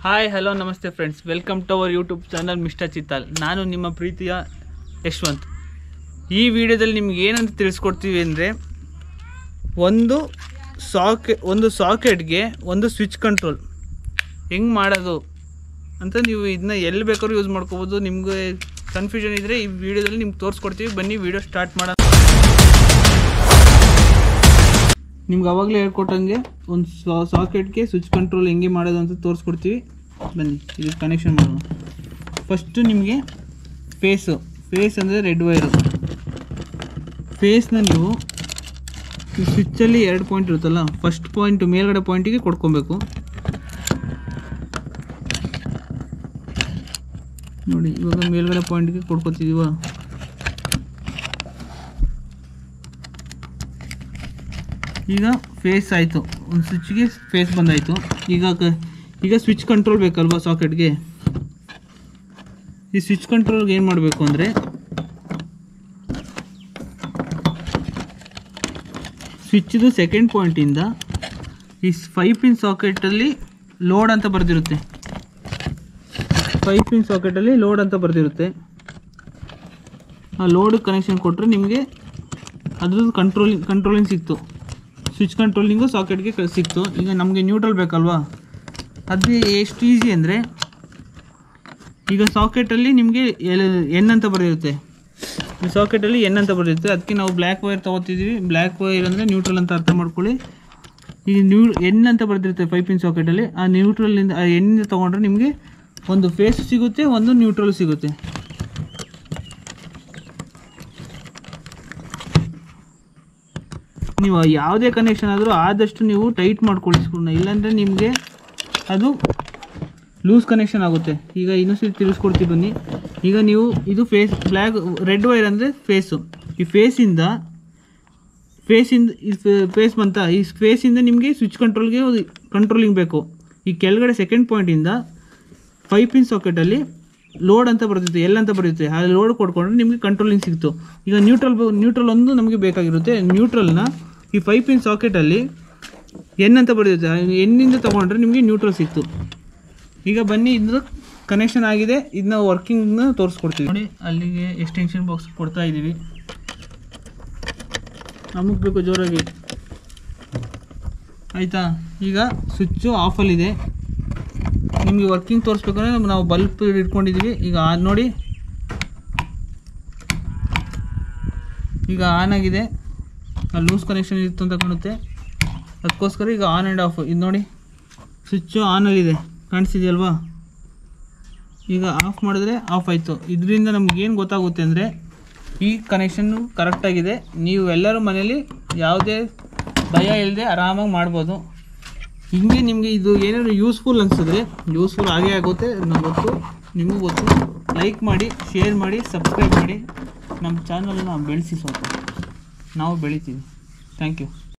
Hi hello ನಮಸ್ತೆ friends, welcome to our YouTube channel mister Chittal. ನಾನು ನಿಮ್ಮ ಪ್ರೀತಿಯ ಯಶವಂತ್. ಈ ವಿಡಿಯೋದಲ್ಲಿ ನಿಮ್ಗೆ ಏನಂತ ತಿಳಿಸ್ಕೊಡ್ತೀವಿ ಅಂದರೆ, ಒಂದು ಸಾಕೆಟ್ಗೆ ಒಂದು ಸ್ವಿಚ್ ಕಂಟ್ರೋಲ್ ಹೆಂಗೆ ಮಾಡೋದು ಅಂತ. ನೀವು ಇದನ್ನ ಎಲ್ಲಿ ಬೇಕಾದ್ರೂ ಯೂಸ್ ಮಾಡ್ಕೋಬೋದು. ನಿಮಗೆ ಕನ್ಫ್ಯೂಷನ್ ಇದ್ದರೆ ಈ ವಿಡಿಯೋದಲ್ಲಿ ನಿಮ್ಗೆ ತೋರಿಸ್ಕೊಡ್ತೀವಿ. ಬನ್ನಿ ವಿಡಿಯೋ ಸ್ಟಾರ್ಟ್ ಮಾಡೋಣ. ನಿಮ್ಗೆ ಆವಾಗಲೇ ಹೇಳ್ಕೊಟ್ಟಂಗೆ ಒಂದು ಸಾಕೆಟ್ಗೆ ಸ್ವಿಚ್ ಕಂಟ್ರೋಲ್ ಹೆಂಗೆ ಮಾಡೋದು ಅಂತ ತೋರಿಸ್ಕೊಡ್ತೀವಿ. ಬನ್ನಿ ಇದು ಕನೆಕ್ಷನ್ ಮಾಡೋಣ. ಫಸ್ಟು ನಿಮಗೆ ಫೇಸ್ ಅಂದರೆ ರೆಡ್ ವೈರು. ಫೇಸ್ನ ನೀವು ಈ ಸ್ವಿಚ್ಚಲ್ಲಿ 2 ಪಾಯಿಂಟ್ ಇರುತ್ತಲ್ಲ, ಫಸ್ಟ್ ಪಾಯಿಂಟು ಮೇಲ್ಗಡೆ ಪಾಯಿಂಟಿಗೆ ಕೊಡ್ಕೊಬೇಕು. ನೋಡಿ, ಇವಾಗ ಮೇಲ್ಗಡೆ ಪಾಯಿಂಟಿಗೆ ಕೊಡ್ಕೊತಿದ್ದೀವ. ಈಗ ಫೇಸ್ ಆಯಿತು, ಒಂದು ಸ್ವಿಚ್ಗೆ ಫೇಸ್ ಬಂದಾಯಿತು. ಈಗ ಸ್ವಿಚ್ ಕಂಟ್ರೋಲ್ ಬೇಕಲ್ವಾ ಸಾಕೆಟ್ಗೆ. ಈ ಸ್ವಿಚ್ ಕಂಟ್ರೋಲ್ಗೆ ಏನು ಮಾಡಬೇಕು ಅಂದರೆ, ಸ್ವಿಚ್ದು ಸೆಕೆಂಡ್ ಪಾಯಿಂಟಿಂದ ಈ 5 ಪಿನ್ ಸಾಕೆಟಲ್ಲಿ ಲೋಡ್ ಅಂತ ಬರೆದಿರುತ್ತೆ. 5 ಪಿನ್ ಸಾಕೆಟಲ್ಲಿ ಲೋಡ್ ಅಂತ ಬರೆದಿರುತ್ತೆ. ಆ ಲೋಡ್ ಕನೆಕ್ಷನ್ ಕೊಟ್ಟರೆ ನಿಮಗೆ ಅದ್ರದ್ದು ಕಂಟ್ರೋಲಿಂಗ್ ಸಿಕ್ತು. ಸ್ವಿಚ್ ಕಂಟ್ರೋಲಿಂಗು ಸಾಕೆಟ್ಗೆ ಸಿಕ್ತು. ಈಗ ನಮಗೆ ನ್ಯೂಟ್ರಲ್ ಬೇಕಲ್ವಾ, ಅದು ಎಷ್ಟು ಈಸಿ ಅಂದರೆ, ಈಗ ಸಾಕೆಟಲ್ಲಿ ನಿಮಗೆ ಎನ್ ಅಂತ ಬರೆದಿರುತ್ತೆ. ಈ ಸಾಕೆಟಲ್ಲಿ ಎನ್ ಅಂತ ಬರೆದಿರುತ್ತೆ. ಅದಕ್ಕೆ ನಾವು ಬ್ಲ್ಯಾಕ್ ವೈರ್ ತೊಗೋತಿದ್ದೀವಿ. ಬ್ಲ್ಯಾಕ್ ವೈರ್ ಅಂದರೆ ನ್ಯೂಟ್ರಲ್ ಅಂತ ಅರ್ಥ ಮಾಡ್ಕೊಳ್ಳಿ. ಈಗ ಎನ್ ಅಂತ ಬರೆದಿರುತ್ತೆ 5 ಪಿನ್ ಸಾಕೆಟಲ್ಲಿ. ಆ ನ್ಯೂಟ್ರಲ್ಲಿಂದ ಆ ಎನ್ನಿಂದ ತೊಗೊಂಡ್ರೆ ನಿಮಗೆ ಒಂದು ಫೇಸ್ ಸಿಗುತ್ತೆ, ಒಂದು ನ್ಯೂಟ್ರಲ್ ಸಿಗುತ್ತೆ. ನೀವು ಯಾವುದೇ ಕನೆಕ್ಷನ್ ಆದರೂ ಆದಷ್ಟು ನೀವು ಟೈಟ್ ಮಾಡ್ಕೊಳ್ಳಿಸ್ಕೊಂಡು, ಇಲ್ಲಾಂದರೆ ನಿಮಗೆ ಅದು ಲೂಸ್ ಕನೆಕ್ಷನ್ ಆಗುತ್ತೆ. ಈಗ ಇನ್ನೊಂದ್ಸರಿ ತಿಳಿಸ್ಕೊಡ್ತೀವಿ ಬನ್ನಿ. ಈಗ ನೀವು ಇದು ರೆಡ್ ವೈರ್ ಅಂದರೆ ಫೇಸು. ಈ ಫೇಸ್ ಬಂತ. ಈ ಫೇಸಿಂದ ನಿಮಗೆ ಸ್ವಿಚ್ ಕಂಟ್ರೋಲಿಂಗ್ ಬೇಕು. ಈ ಕೆಳಗಡೆ ಸೆಕೆಂಡ್ ಪಾಯಿಂಟಿಂದ 5 ಪಿನ್ ಸಾಕೆಟಲ್ಲಿ ಲೋಡ್ ಅಂತ ಬರ್ತೈತೆ, ಎಲ್ ಅಂತ ಬರುತ್ತೆ. ಆ ಲೋಡ್ ಕೊಡ್ಕೊಂಡ್ರೆ ನಿಮಗೆ ಕಂಟ್ರೋಲಿಂಗ್ ಸಿಕ್ತು. ಈಗ ನ್ಯೂಟ್ರಲ್ ಒಂದು ನಮಗೆ ಬೇಕಾಗಿರುತ್ತೆ. ನ್ಯೂಟ್ರಲ್ನ ಈ 5 ಪಿನ್ ಸಾಕೆಟಲ್ಲಿ ಎನ್ ಅಂತ ಬರೆದಿರುತ್ತೆ. ಎನ್ನಿಂದ ತೊಗೊಂಡ್ರೆ ನಿಮಗೆ ನ್ಯೂಟ್ರಲ್ ಸಿಕ್ತು. ಈಗ ಬನ್ನಿ, ಇದ್ರ ಕನೆಕ್ಷನ್ ಆಗಿದೆ. ಇದನ್ನ ವರ್ಕಿಂಗ್ನ ತೋರಿಸ್ಕೊಡ್ತೀವಿ. ನೋಡಿ, ಅಲ್ಲಿಗೆ ಎಕ್ಸ್ಟೆನ್ಷನ್ ಬಾಕ್ಸ್ ಕೊಡ್ತಾ ಇದ್ದೀವಿ. ಅಮುಕ್ಬೇಕು ಜೋರಾಗಿ, ಆಯಿತಾ. ಈಗ ಸ್ವಿಚ್ಚು ಆಫಲ್ಲಿದೆ. ನಿಮಗೆ ವರ್ಕಿಂಗ್ ತೋರಿಸ್ಬೇಕಂದ್ರೆ ನಾವು ಬಲ್ಪ್ ಇಟ್ಕೊಂಡಿದ್ದೀವಿ. ಈಗ ನೋಡಿ, ಈಗ ಆನ್ ಆಗಿದೆ. ಅಲ್ಲಿ ಲೂಸ್ ಕನೆಕ್ಷನ್ ಇತ್ತು ಅಂತ ಕಾಣುತ್ತೆ. ಅದಕ್ಕೋಸ್ಕರ ಈಗ ಆನ್ ಆ್ಯಂಡ್ ಆಫ್. ಇದು ನೋಡಿ, ಸ್ವಿಚ್ಚು ಆನಲ್ಲಿದೆ, ಕಾಣಿಸ್ತಿದೆಯಲ್ವಾ. ಈಗ ಆಫ್ ಮಾಡಿದ್ರೆ ಆಫ್ ಆಯಿತು. ಇದರಿಂದ ನಮಗೇನು ಗೊತ್ತಾಗುತ್ತೆ ಅಂದರೆ, ಈ ಕನೆಕ್ಷನ್ನು ಕರೆಕ್ಟಾಗಿದೆ. ನೀವು ಎಲ್ಲರೂ ಮನೇಲಿ ಯಾವುದೇ ಭಯ ಇಲ್ಲದೆ ಆರಾಮಾಗಿ ಮಾಡ್ಬೋದು. ಹಿಂಗೆ ನಿಮಗೆ ಇದು ಏನಾದರೂ ಯೂಸ್ಫುಲ್ ಅನಿಸಿದ್ರೆ, ಯೂಸ್ಫುಲ್ ಆಗೇ ಆಗುತ್ತೆ. ನಮ್ಗೆ ಗೊತ್ತು, ನಿಮಗೂ ಗೊತ್ತು. ಲೈಕ್ ಮಾಡಿ, ಶೇರ್ ಮಾಡಿ, ಸಬ್ಸ್ಕ್ರೈಬ್ ಮಾಡಿ. ನಮ್ಮ ಚಾನಲ್ನ ಬೆಳೆಸಿ, ಸ್ವಲ್ಪ ನಾವು ಬೆಳಿತೀವಿ. Thank you.